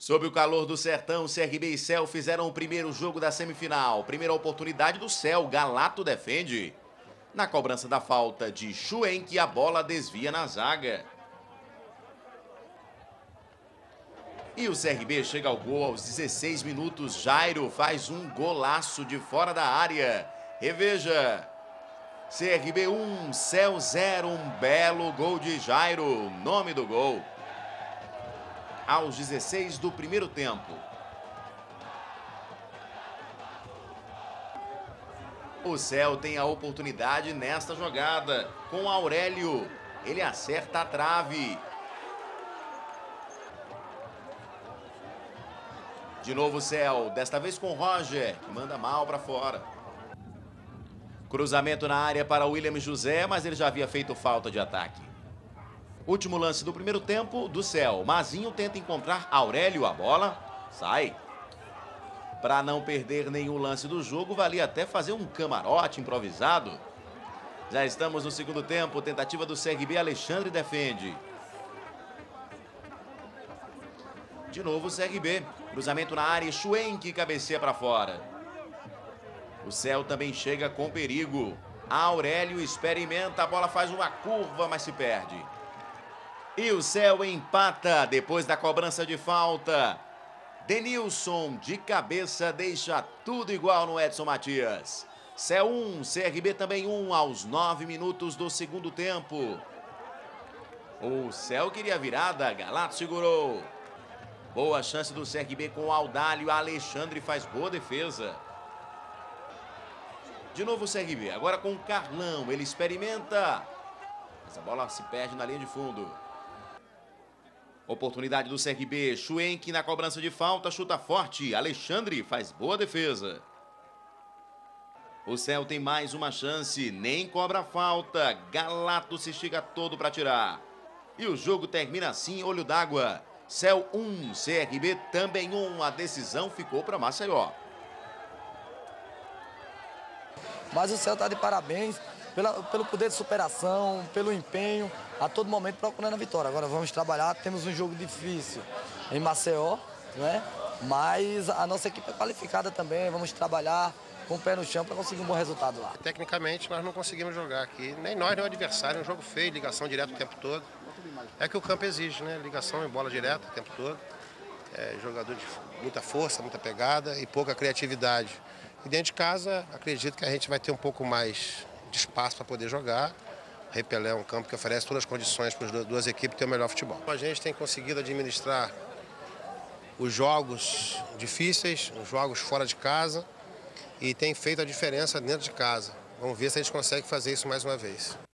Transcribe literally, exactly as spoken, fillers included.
Sob o calor do sertão, C R B e C E L fizeram o primeiro jogo da semifinal. Primeira oportunidade do C E L, Galato defende. Na cobrança da falta de Schwenk, a bola desvia na zaga. E o C R B chega ao gol aos dezesseis minutos. Jairo faz um golaço de fora da área. Reveja. C R B um, C E L zero. Um belo gol de Jairo. Nome do gol. Aos dezesseis do primeiro tempo. O C E L tem a oportunidade nesta jogada com Aurélio. Ele acerta a trave. De novo o C E L, desta vez com Roger, que manda mal para fora. Cruzamento na área para William José, mas ele já havia feito falta de ataque. Último lance do primeiro tempo do C E L. Mazinho tenta encontrar Aurélio, a bola sai. Para não perder nenhum lance do jogo, valia até fazer um camarote improvisado. Já estamos no segundo tempo, tentativa do C R B, Alexandre defende. De novo o C R B, cruzamento na área, Schwenk cabeceia para fora. O C E L também chega com perigo. Aurélio experimenta, a bola faz uma curva, mas se perde. E o C E L empata depois da cobrança de falta. Denilson de cabeça deixa tudo igual no Edson Matias. C E L um, C R B também um aos nove minutos do segundo tempo. O C E L queria virada, Galato segurou. Boa chance do C R B com Audálio, Alexandre faz boa defesa. De novo o C R B, agora com o Carlão, ele experimenta. Essa bola se perde na linha de fundo. Oportunidade do C R B, Schwenk na cobrança de falta, chuta forte, Alexandre faz boa defesa. O C E L tem mais uma chance, nem cobra falta, Galato se estiga todo para tirar. E o jogo termina assim, olho d'água. C E L um, C R B também um, a decisão ficou para Maceió. Mas o C E L está de parabéns pela, pelo poder de superação, pelo empenho, a todo momento procurando a vitória. Agora vamos trabalhar, temos um jogo difícil em Maceió, né? Mas a nossa equipe é qualificada também, vamos trabalhar com o pé no chão para conseguir um bom resultado lá. Tecnicamente nós não conseguimos jogar aqui, nem nós nem o adversário, é um jogo feio, ligação direta o tempo todo. É que o campo exige, né? Ligação e bola direta o tempo todo. É, jogador de muita força, muita pegada e pouca criatividade. E dentro de casa, acredito que a gente vai ter um pouco mais de espaço para poder jogar. Repelé é um campo que oferece todas as condições para as duas equipes ter o melhor futebol. A gente tem conseguido administrar os jogos difíceis, os jogos fora de casa e tem feito a diferença dentro de casa. Vamos ver se a gente consegue fazer isso mais uma vez.